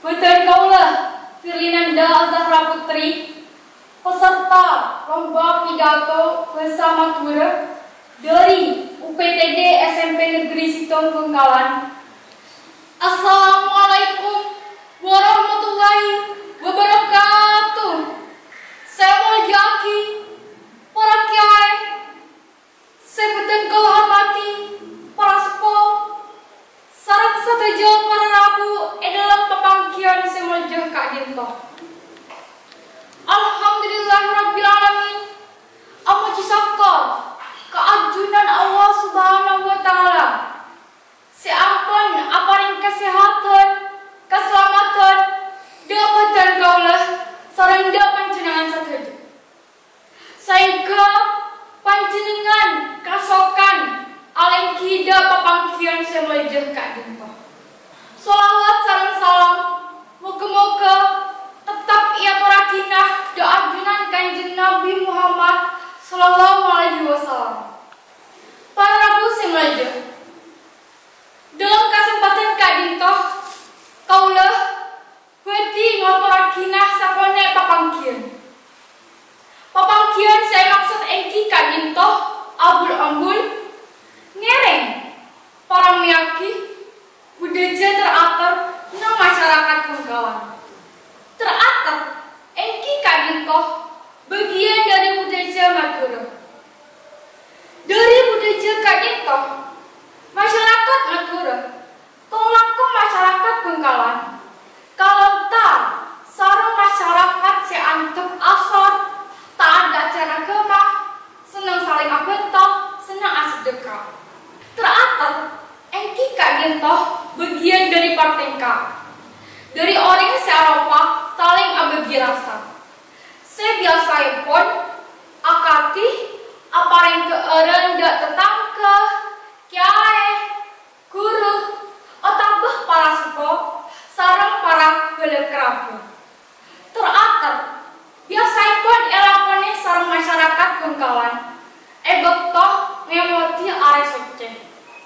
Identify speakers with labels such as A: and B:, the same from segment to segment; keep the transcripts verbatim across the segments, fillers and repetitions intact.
A: Betul kaulah Firlinanda Zahra Putri, peserta lomba pidato bersama Madura dari U P T D S M P Negeri Sitom Bengkalan. Assalamualaikum warahmatullahi wabarakatuh. Saya Muljaki, para kiai, saya beten kau hormati para sepo, sarang satejo para rabu dalam pepangkian saya muljah Kak Dinto. Alhamdulillahirabbil alamin. Amuji syukur keajunan Allah Subhanahu wa taala. Seampun aparing kesehatan, keselamatan, dapatan kaulah sareng da panjenengan satejo. Sehingga panjenengan kasokan alengki da pepangkian saya muljah Kak Dinto. Salawat sareng salam moga-moga tetap ia parakinah doajunan Kanjeng Nabi Muhammad sallallahu alaihi wasallam. Para rabu semaja. Dalam kesempatan Kak Dinto, kaulah wedi ngaparakinah sapone papangkian. Papangkian saya maksud engki Kak Dinto abul ambul ngereng para miyaki budaya teratur nang masyarakat Bengkalan. Teratur engki Kak Dinto bagian dari budaya Madura. Dari budaya Kak Dinto, masyarakat Madura kelangkung masyarakat Bengkalan kalau tak sarang masyarakat seantep asor tak ada cara gemah senang saling abentok senang asedekah. Teratur engki Kak Dinto bagian dari partai K, dari orang se-Eropa saling abegi rasa. Saya biasa pun akati apareng keeren dak tetangga, kiai, guru, otabah para sepo, sarang para geuleuh kerabu. Teratur biasa pun elakone sarang masyarakat Bengkalan. Ebektoh ngemoti are soceh.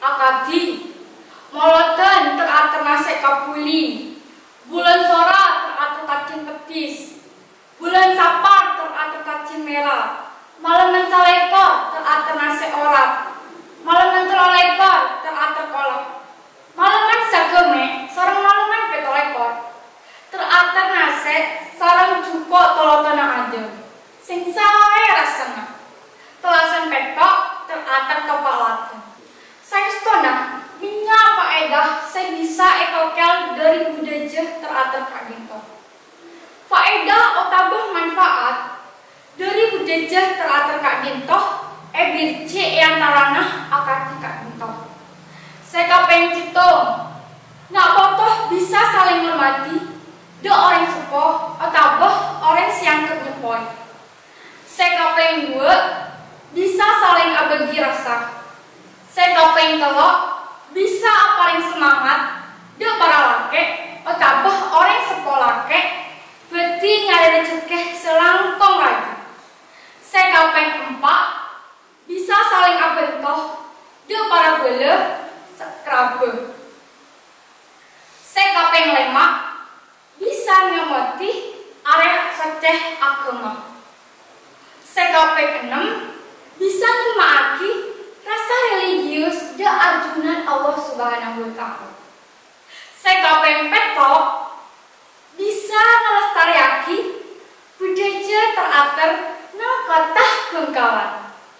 A: Akadi moloten teratur nasek kapuli. Bulan sora teratur kacin petis. Bulan sapar teratur kacin merah. Malam mencalekor teratur nasek orat. Malam mentelolekor teratur kolak. Malaman sageme sareng malaman petolekor. Teratur nasek sareng cuko tolotona aja. Sing sae rasana. Telasan petok teratur topalaten. Saestona minyak faedah saya bisa etokel dari budaya teratur Kak Dinto. Faedah otabah manfaat dari budaya teratur Kak Dinto ebirce yang taranah akati Kak Dinto. Saya kapeng citong nak potoh bisa saling hormati do orang sepo otabah orang siang nyepoi. Saya kapeng dua bisa saling abagi rasa. Saya kapeng telok bisa paling semangat do para lake otabah orang sepo lake beti ngarere cekeh selangkong lagi. Saya kapeng empat bisa saling abentoh do para geuleuh kerabe. Saya kapeng lima bisa ngemoti are seceh agama. Saya kapeng enam bisa nyemaaki rasa religius da ajunan Allah Subhanahu wa taala. Saya kapeng petok bisa ngelestariaki budaya teratur nang kota Bengkalan.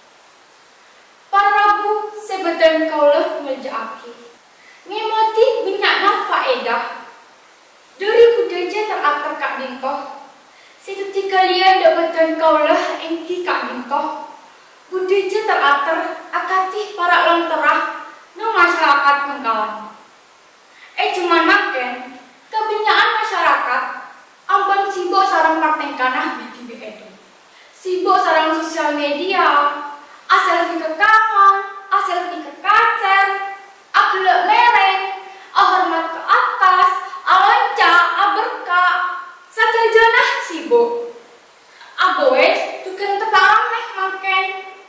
A: Para rabu sebeten kaulah ngerjaaki ngemoti binyakna faedah dari budaya teratur Kak Dinto. Seperti kalian dapatkan kaulah engki Kak Dinto budaya teratur akati para lonterah nang masyarakat Bengkalan. Eh cuman makin kebinyaan masyarakat ampun sibuk sarang partengkanah di T V edu. Sibuk sarang sosial media, asal di kekangan, asal di kekacer, agelek mereng, ahormat ke atas, alonca, aberka, satajana sibuk. Aboes tukang teparang meh makin.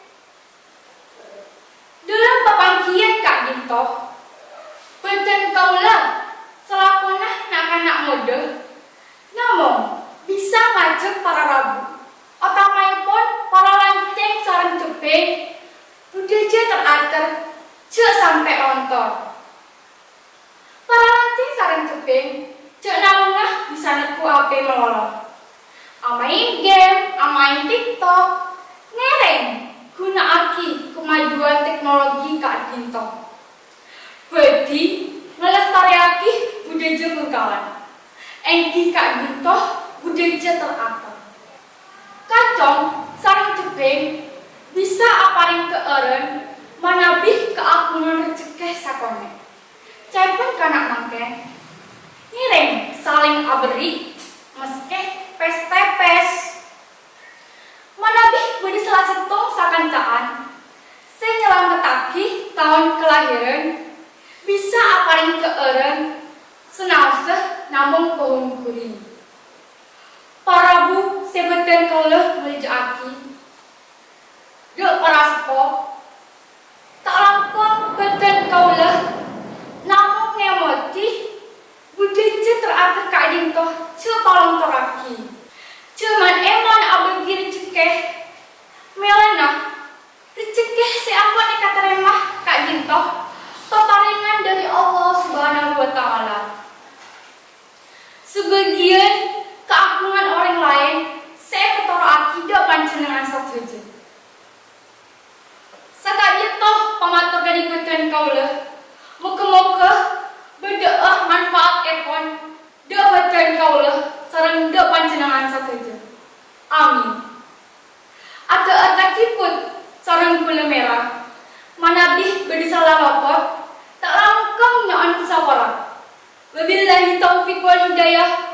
A: Dalam pepangkian Kak Dinto, beten kaulah selakonah nak anak mode, namun bisa ngajak para rabu. Otamayapun para lanceng sareng cepeng, budaya teratur cek sampai lontor. Para lanceng sareng cepeng cek namungah bisa neku H P melolot. Amain game, amain TikTok, ngereng guna aki kemajuan teknologi Kak Dinto. Bedi ngelestariaki budaya bengkalan. Engki Kak Dinto budaya teratur. Kacong sareng cepeng bisa aparing keeren manabih keagungan rezeki sakone. Cepeng kanak mangke nireng saling aberi meske pes-tepes manabih budi salah setung sakancaan saya nyelametaki tahun kelahiran bisa aparing keeren senausah namun pohon kuring. Para bu sebeten kauleh melejaki dek para sepo tak langkong beten kauleh namun ngemoti budaya teratur Kak Dinto cepalong teraki cuman emon abegir cekeh melena recekeh seampun eka teremah Kak Dinto totaringan dari Allah Subhanahu wa Ta'ala. Sebagian keagungan orang lain saya ketoro akidah panjenengan saja. Sakaya toh pamatur dari beten kauleh muga-muga bedoah manfaat epon dek beten kauleh sareng dek panjenengan saja. Amin. Agak-agak ciput sareng gula merah manabih bedi salah lapor tak langkang nyoan kusapora. Wabillahi taufiq wal hidayah.